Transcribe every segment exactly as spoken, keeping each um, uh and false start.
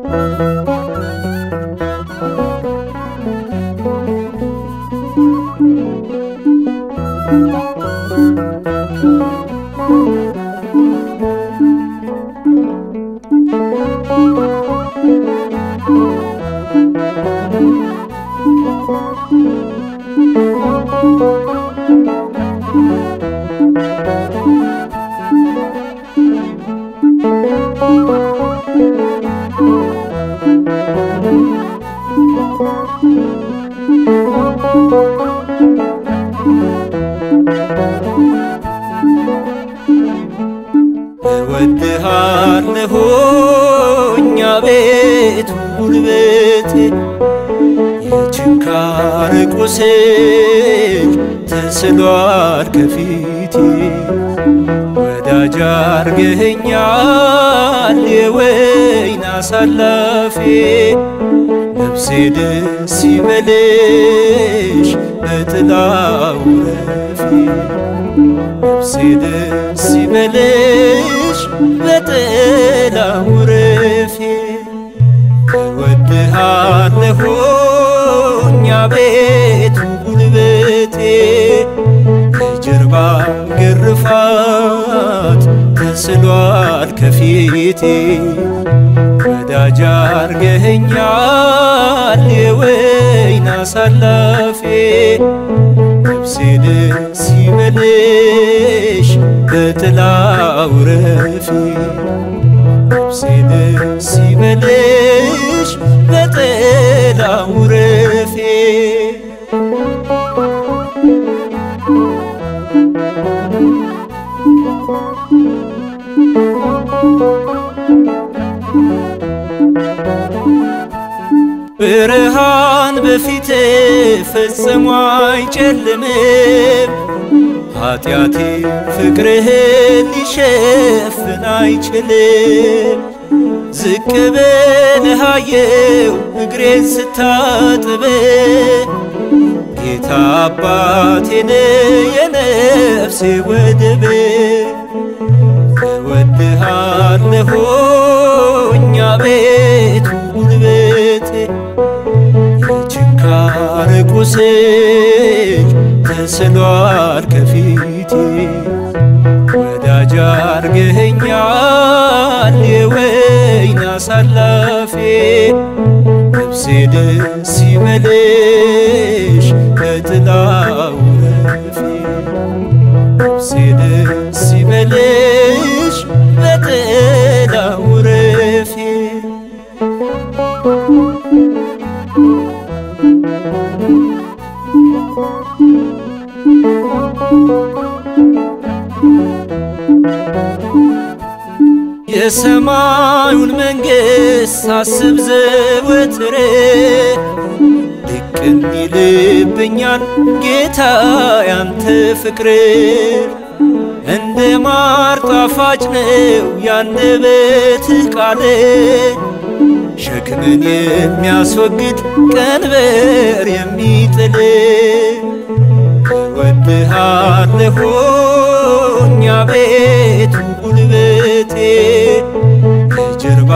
እወድሃለሁኝ አቤቱ ጉልበቴ የችንካር ቁስል ተስሏል ከፊቴ ወዳጅ አርገኸኛል የወይን አሳላፌ ነፍሴ ደስ ይበልሽ በጥላው ረፊ ነፍሴ ደስ ይበልሽ በጥላው ረፊ እወድሃለሁኝ አቤቱ ጉልበቴ የጀርባ ግርፋት ተስሏል ከፊቴ ወዳጅ አርገኸኛል የወይን አሳላፌ ነፍሴ ደስ ይበልሽ በጥላው ረፊ ነፍሴ ደስ ይበልሽ በጥላው ረፊ ብርሃን በፊቴ ፈጽሞ አይጨልምም ኃጢአቴ ፍቅርህን ሊሸፍን አይችልም ዝቅ ብለህ አየሁ እግሬን ስታጥብ ጌታ አባቴ ነህ የነፍሴ ወደብ እወድሃለሁኝ አቤቱ ጉልበቴ የችንካር ቁስል ተስሏል ከፊቴ ወዳጅ አርገኸኛል የወይን አሳላፌ ነፍሴ ደስ ይበልሽ በጥላው ረፊ ነፍሴ ደስ ይበልሽ በጥላው ረፊ የሰማዩን መንግሥት ሳስብ ዘወትር ድቅን ይልብኛል ጌታ ያንተ ፍቅር እንደ ማር ጣፋጭ ነው ያንደበትህ ቃል ሸክምን የሚያስወግድ ቀንበር የሚጥል እወድሃለሁኝ አቤቱ ጉልበቴ የጀርባ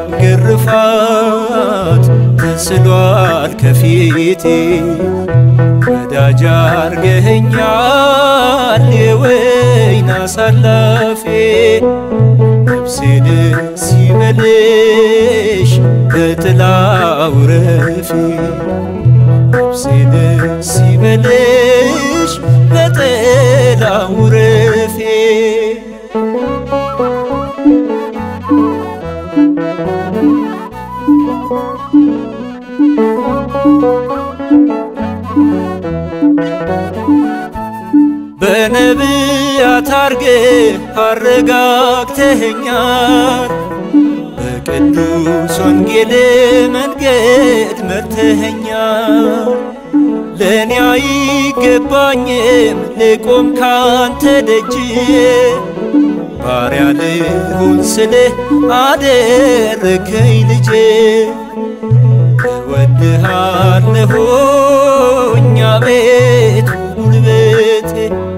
ግርፋት ተስሏል ከፊቴ ወዳጅ አርገኸኛል የወይን አሳላፌ ነፍሴ ደስ ይበልሽ በጥላው ረፊ ነፍሴ ደስ ይበልሽ በጥላው ረፊ በነቢያት አርገህ አረጋግተኸኛል በቅዱስ ወንጌል መንገድ መርተኸኛል ለእኔ አይገባኝም ልቆም ካንተ ደጅ ባሪያ ልሁን ስልህ አደረከኝ ልጄ እወድሃለሁኝ አቤቱ ጉልበቴ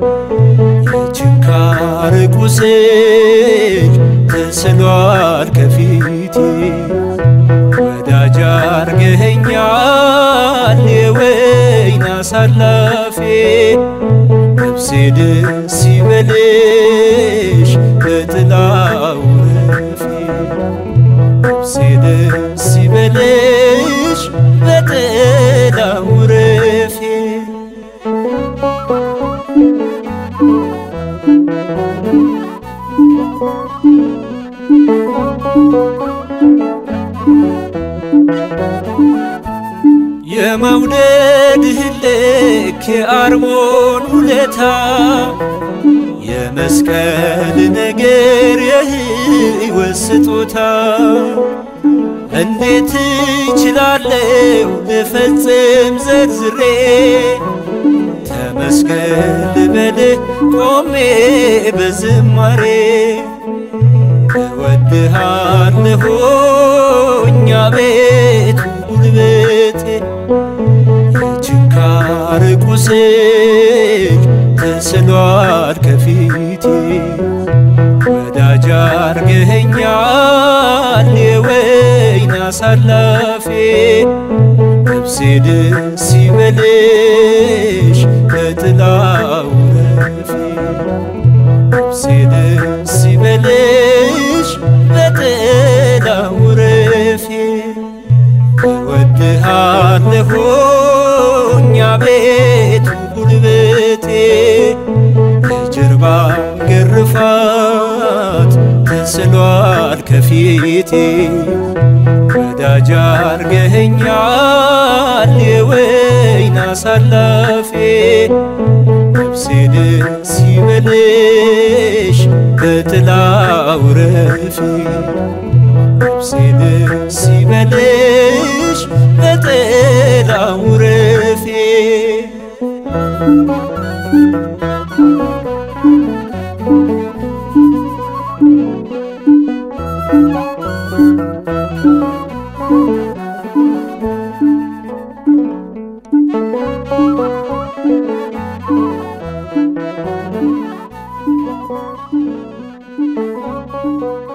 የችንካር ቁስል ተስሏል ከፊቴ አሳላፌ ነፍሴ ደስ ይበልሽ በጥላው ረፊ ነፍሴ ደስ ይበልሽ በጥላው ረፊ የመውደድህን ልክ የአርሞን ውለታ የመስቀል ነገር የሕይወት ስጦታ እንዴት እችላለሁ ልፈጽም ዘርዝሬ ተመስገን ልበልህ ቆሜ በዝማሬ እወድሃለሁኝ አቤቱ ጉልበቴ የችንካር ቁስል ተስሏል ከፊቴ ወዳጅ አርገኸኛል የወይን አሳላፌ ነፍሴ ደስ ይበልሽ በጥላው ረፊ ነፍሴ ደስ ይበልሽ በጥላው ረፊ እወድሃለሁኝ አቤቱ ጉልበቴ የጀርባ ግርፋት ተስሏል ከፊቴ ወዳጅ አርገኸኛል የወይን አሳላፌ ነፍሴ ደስ ይበልሽ በጥላው ረፊ ነፍሴ ደስ ይበልሽ በጥላው ረፊ Thank you.